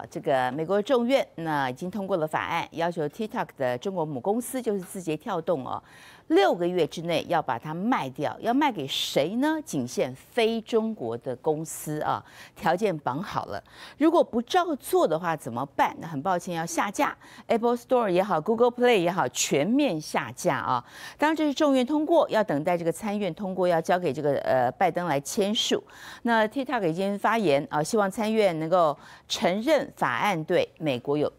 这个美国众院那已经通过了法案，要求 TikTok 的中国母公司就是字节跳动哦，6个月之内要把它卖掉，要卖给谁呢？仅限非中国的公司啊，条件绑好了。如果不照做的话怎么办？那很抱歉要下架 ，Apple Store 也好 ，Google Play 也好，全面下架啊。当然这是众院通过，要等待这个参院通过，要交给这个拜登来签署。那 TikTok 已经发言啊，希望参院能够承认法案对美国有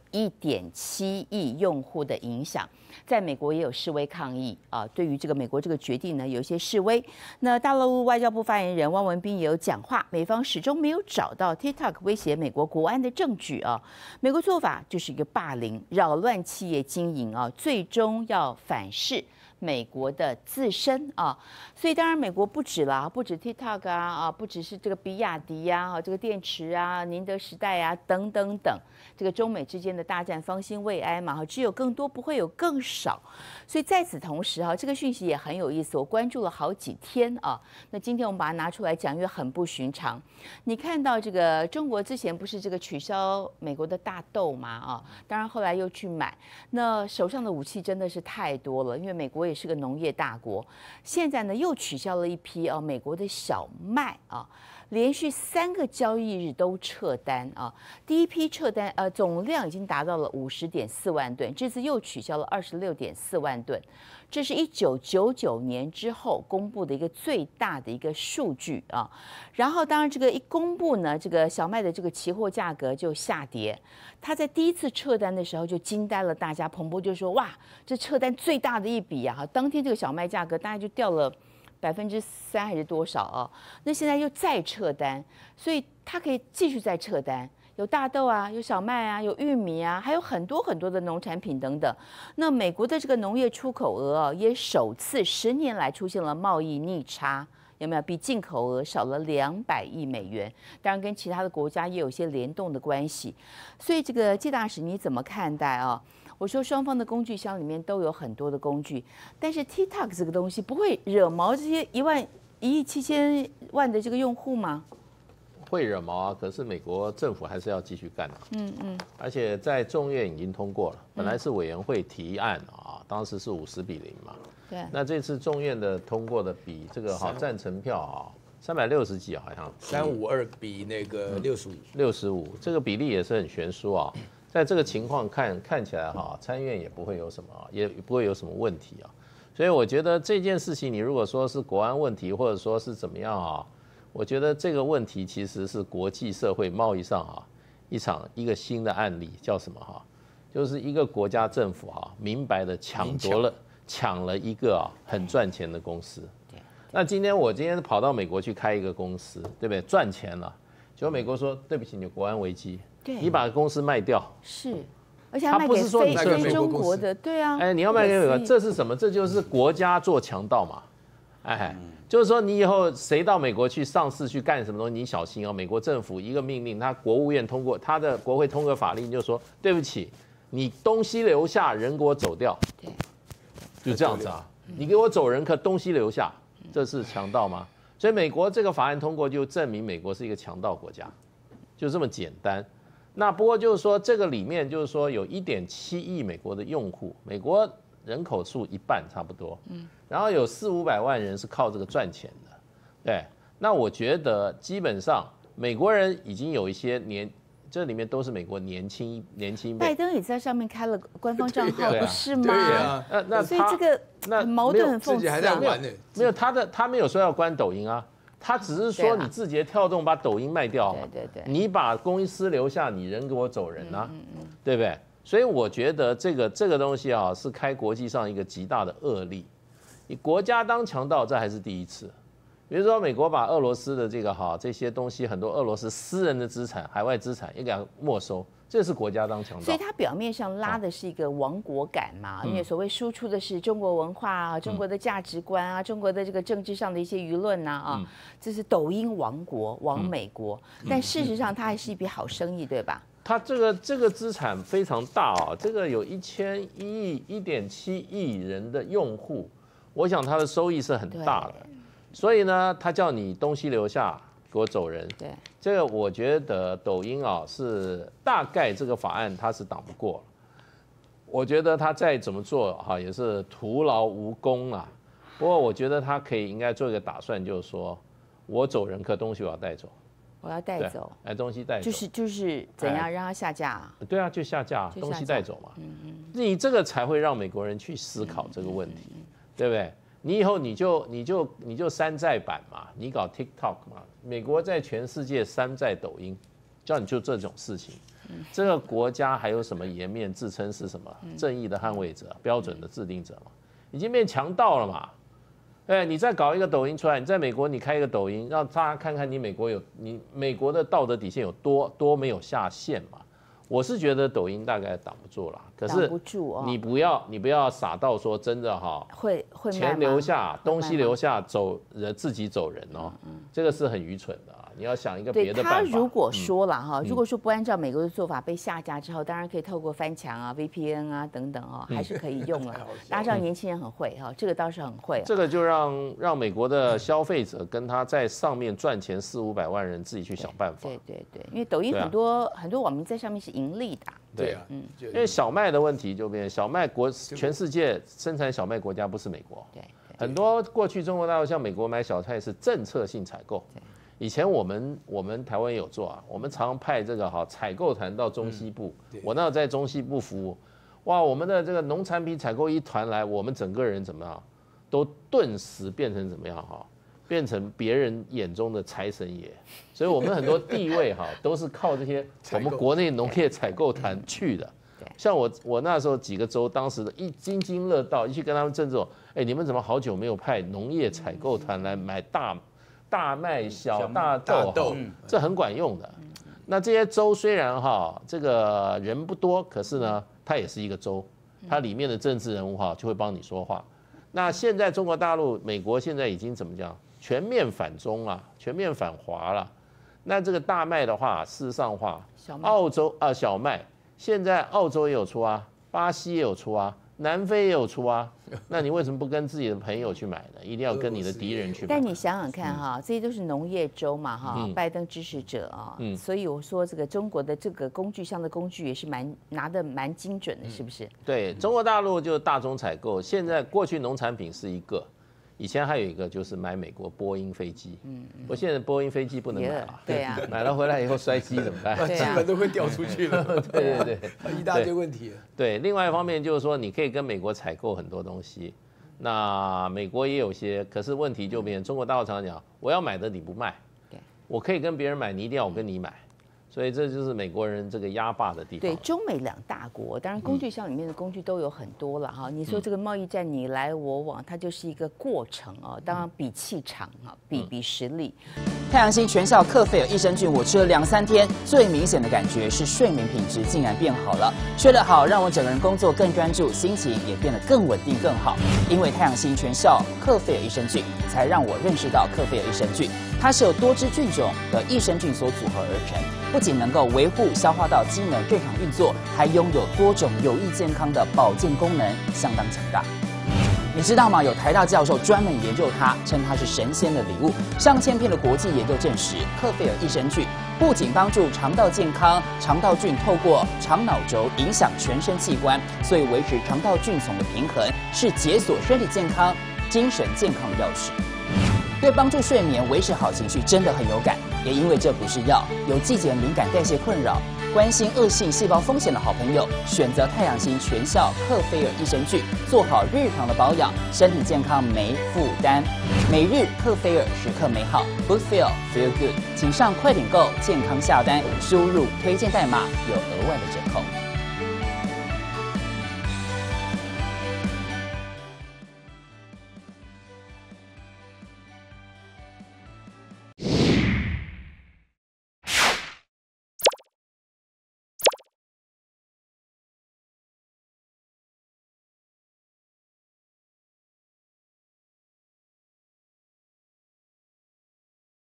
1.7亿用户的影响。在美国也有示威抗议啊，对于这个美国这个决定呢，有一些示威。那大陆外交部发言人汪文斌也有讲话，美方始终没有找到 TikTok 威胁美国国安的证据啊。美国做法就是一个霸凌、扰乱企业经营啊，最终要反噬美国的自身啊，所以当然美国不止啦，不止 TikTok 啊，不只是这个比亚迪呀，这个电池啊，宁德时代啊，等等等，这个中美之间的大战方兴未艾嘛，只有更多不会有更少，所以在此同时这个讯息也很有意思，我关注了好几天啊，那今天我们把它拿出来讲，因为很不寻常。你看到这个中国之前不是这个取消美国的大豆嘛当然后来又去买，那手上的武器真的是太多了，因为美国也是个农业大国，现在呢又取消了一批美国的小麦连续3个交易日都撤单第一批撤单总量已经达到了50.4万吨，这次又取消了26.4万吨，这是1999年之后公布的一个最大的一个数据然后当然这个一公布呢，这个小麦的这个期货价格就下跌，他在第一次撤单的时候就惊呆了大家，彭博就说哇，这撤单最大的一笔当天这个小麦价格大概就掉了3%还是多少那现在又再撤单，所以他可以继续再撤单，有大豆有小麦有玉米还有很多很多的农产品等等。那美国的这个农业出口额也首次10年来出现了贸易逆差，有没有？比进口额少了200亿美元，当然跟其他的国家也有一些联动的关系。所以这个介大使你怎么看待我说双方的工具箱里面都有很多的工具，但是 TikTok 这个东西不会惹毛这些1亿7千万的这个用户吗？ 会惹毛可是美国政府还是要继续干而且在众院已经通过了，本来是委员会提案当时是50比0嘛， 对， 那这次众院的通过的比这个赞成票360几好像 352比那个 65，这个比例也是很悬殊在这个情况看起来参院也不会有什么也不会有什么问题所以我觉得这件事情你如果说是国安问题或者说是怎么样我觉得这个问题其实是国际社会贸易上一个新的案例，叫什么就是一个国家政府明白的抢了一个很赚钱的公司。那我今天跑到美国去开一个公司，对不对？赚钱了，结果美国说对不起，你有国安危机，你把公司卖掉。 是，而且他卖给非中国的，对你要卖给美国，这是什么？这就是国家做强盗嘛。就是说你以后谁到美国去上市去干什么东西，你小心美国政府一个命令，他国务院通过，他的国会通过法令，就说对不起，你东西留下，人给我走掉。对，就这样子你给我走人，可东西留下，这是强盗吗？所以美国这个法案通过，就证明美国是一个强盗国家，就这么简单。那不过就是说，这个里面就是说有1.7亿美国的用户，美国人口数1半差不多，然后有400-500万人是靠这个赚钱的，对。那我觉得基本上美国人已经有一些这里面都是美国年轻辈。 拜登也在上面开了官方账号，不是吗？ 对那所以这个很矛盾，很讽刺还在玩呢。 没有他没有说要关抖音他只是说你字节跳动把抖音卖掉对， 你把公司留下，你人给我走人对不对？所以我觉得这个东西是开国际上一个极大的恶例。你国家当强盗，这还是第一次。比如说美国把俄罗斯的这些东西，很多俄罗斯私人的资产、海外资产也给它没收，这是国家当强盗。 所以它表面上拉的是一个亡国感嘛，因为所谓输出的是中国文化中国的价值观中国的这个政治上的一些舆论这是抖音亡国、亡美国，但事实上它还是一笔好生意，对吧？ 它这个资产非常大这个有1.7亿人的用户，我想它的收益是很大的。所以呢，他叫你东西留下，给我走人。 对， 这个我觉得抖音啊是大概这个法案它是挡不过了。我觉得他再怎么做哈也是徒劳无功啊。不过我觉得他应该做一个打算，就是说我走人，可东西我要带走。 我要带走， 东西带走， 就是怎样让它下架？ 对啊，就下架，东西带走嘛。你这个才会让美国人去思考这个问题，对不对？你以后你就山寨版嘛，你搞 TikTok 嘛，美国在全世界山寨抖音，叫你就这种事情。这个国家还有什么颜面自称是什么正义的捍卫者、标准的制定者嘛？已经变强盗了嘛？你再搞一个抖音出来，你在美国你开一个抖音，让大家看看你美国的道德底线有多没有下限嘛？我是觉得抖音大概挡不住了，可是你不要傻到说真的哈， 会钱留下，东西留下，自己走人哦，这个是很愚蠢的。你要想一个别的办法。 他如果说了哈，如果说不按照美国的做法被下架之后，当然可以透过翻墙啊、VPN 啊等等哦，还是可以用了。大家知道年轻人很会哈，这个倒是很会。 这个就让美国的消费者跟他在上面赚钱400-500万人自己去想办法。 对，因为抖音很多网民在上面是盈利的。 对啊，因为小麦的问题就变成小麦全世界生产小麦国家不是美国。对，很多过去中国大陆向美国买小麦是政策性采购。以前我们台湾也有做啊，我们常派这个采购团到中西部，我那在中西部服务，哇，我们的这个农产品采购一团来，我们整个人怎么样，都顿时变成怎么样哈，变成别人眼中的财神爷，所以我们很多地位哈都是靠这些我们国内农业采购团去的。像我那时候几个州，当时的一津津乐道，一去跟他们政治，你们怎么好久没有派农业采购团来买大麦、小大豆，这很管用的。那这些州虽然这个人不多，可是呢，它也是一个州，它里面的政治人物就会帮你说话。那现在中国大陆、美国现在已经怎么讲？全面反中了，全面反华了。那这个大麦的话，事实上澳洲小麦，现在澳洲也有出啊，巴西也有出啊。南非也有出啊，那你为什么不跟自己的朋友去买呢？一定要跟你的敌人去买？ 但你想想看这些都是农业州嘛拜登支持者啊，所以我说这个中国的这个工具箱的工具也是拿得蛮精准的，是不是？ 对，中国大陆就大宗采购，现在过去农产品是一个。以前还有一个就是买美国波音飞机，我现在波音飞机不能买了， 对呀， 买了回来以后摔机怎么办？ 基本都会掉出去了， 对， 一大堆问题。 对，另外一方面就是说，你可以跟美国采购很多东西，那美国也有些，可是问题就变成中国大陆常常讲，我要买的你不卖，我可以跟别人买，你一定要我跟你买。所以这就是美国人这个压霸的地方。 对，中美两大国，当然工具箱里面的工具都有很多了哈。你说这个贸易战你来我往，它就是一个过程哦。当然比气场啊，比实力。 太阳星全效克菲尔益生菌，我吃了2-3天，最明显的感觉是睡眠品质竟然变好了。睡得好，让我整个人工作更专注，心情也变得更稳定更好。因为太阳星全效克菲尔益生菌，才让我认识到克菲尔益生菌，它是由多支菌种的益生菌所组合而成。不仅能够维护消化道机能正常运作，还拥有多种有益健康的保健功能，相当强大。你知道吗？有台大教授专门研究它，称它是神仙的礼物。上千篇的国际研究证实，克菲尔益生菌不仅帮助肠道健康，肠道菌透过肠脑轴影响全身器官，所以维持肠道菌丛的平衡是解锁身体健康、精神健康的钥匙。对帮助睡眠、维持好情绪真的很有感。也因为这不是药，有季节敏感、代谢困扰、关心恶性细胞风险的好朋友，选择太阳星全效克菲尔益生菌，做好日常的保养，身体健康没负担。每日克菲尔，时刻美好 ，Good Feel Feel Good， 请上快点购健康下单，输入推荐代码有额外的折扣。